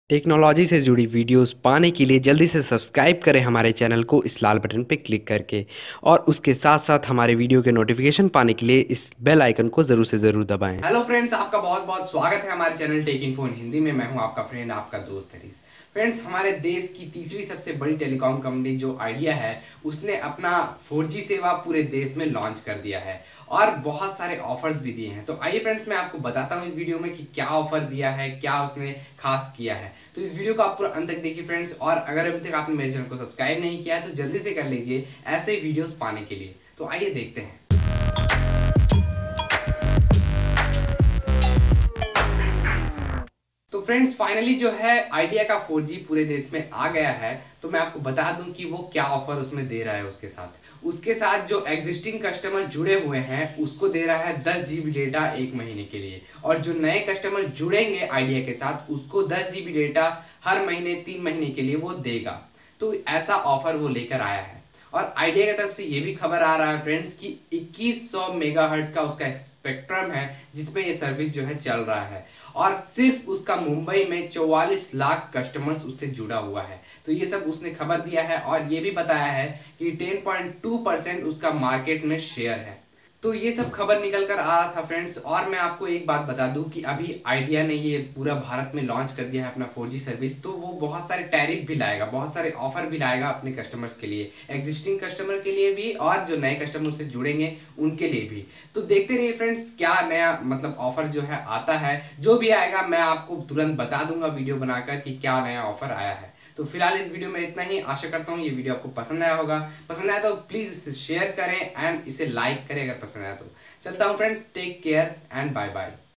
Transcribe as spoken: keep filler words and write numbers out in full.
Technology से जुड़ी videos पाने के लिए जल्दी से सब्सक्राइब करें हमारे चैनल को इस लाल बटन पर क्लिक करके। और उसके साथ साथ हमारे वीडियो के नोटिफिकेशन पाने के लिए इस बेल आइकन को ज़रूर से ज़रूर दबाएं। हेलो फ्रेंड्स, आपका बहुत बहुत स्वागत है हमारे channel tech info in Hindi में। मैं हूं आपका फ्रेंड, आपका दोस्त हरीश। फ्रेंड्स, हमारे देश की तीसरी सबसे बड़ी टेलीकॉम कंपनी जो आइडिया है, उसने अपना फोर जी सेवा पूरे देश में लॉन्च कर दिया है और बहुत सारे ऑफर्स भी दिए हैं। तो आइए फ्रेंड्स, मैं आपको बताता हूं इस वीडियो में कि क्या ऑफर दिया है, क्या उसने खास किया है। तो इस वीडियो को आप पूरा अंत तक देखिए फ्रेंड्स। और अगर अभी तक आपने मेरे चैनल को सब्सक्राइब नहीं किया है तो जल्दी से कर लीजिए ऐसे वीडियोस पाने के लिए। तो आइए देखते हैं। तो फ्रेंड्स, फाइनली जो है आइडिया का फोर जी पूरे देश में आ गया है। तो मैं आपको बता दूं कि वो क्या ऑफर उसमें दे रहा है। उसके साथ उसके साथ जो एग्जिस्टिंग कस्टमर जुड़े हुए हैं उसको दे रहा है दस जीबी डेटा एक महीने के लिए, और जो नए कस्टमर जुड़ेंगे आइडिया के साथ उसको दस जीबी डेटा हर महीने तीन महीने के लिए वो देगा। तो ऐसा ऑफर वो लेकर आया है। और आइडिया की तरफ से ये भी खबर आ रहा है फ्रेंड्स कि इक्कीस सौ मेगाहर्ट्ज का उसका स्पेक्ट्रम है जिसमें ये सर्विस जो है चल रहा है, और सिर्फ उसका मुंबई में चौवालीस लाख कस्टमर्स उससे जुड़ा हुआ है। तो ये सब उसने खबर दिया है और ये भी बताया है कि टेन पॉइंट टू परसेंट उसका मार्केट में शेयर है। तो ये सब खबर निकल कर आ रहा था फ्रेंड्स। और मैं आपको एक बात बता दूं कि अभी आइडिया ने ये पूरा भारत में लॉन्च कर दिया है अपना फोर जी सर्विस। तो वो बहुत सारे टैरिफ भी लाएगा, बहुत सारे ऑफर भी लाएगा अपने कस्टमर्स के लिए, एग्जिस्टिंग कस्टमर के लिए भी और जो नए कस्टमर से जुड़ेंगे उनके लिए भी। तो देखते रहिए फ्रेंड्स क्या नया मतलब ऑफर जो है आता है। जो भी आएगा मैं आपको तुरंत बता दूंगा वीडियो बनाकर कि क्या नया ऑफर आया है। तो फिलहाल इस वीडियो में इतना ही। आशा करता हूँ ये वीडियो आपको पसंद आया होगा। पसंद आया तो प्लीज इसे शेयर करें एंड इसे लाइक करें अगर पसंद आया तो। चलता हूँ friends, take care and bye bye.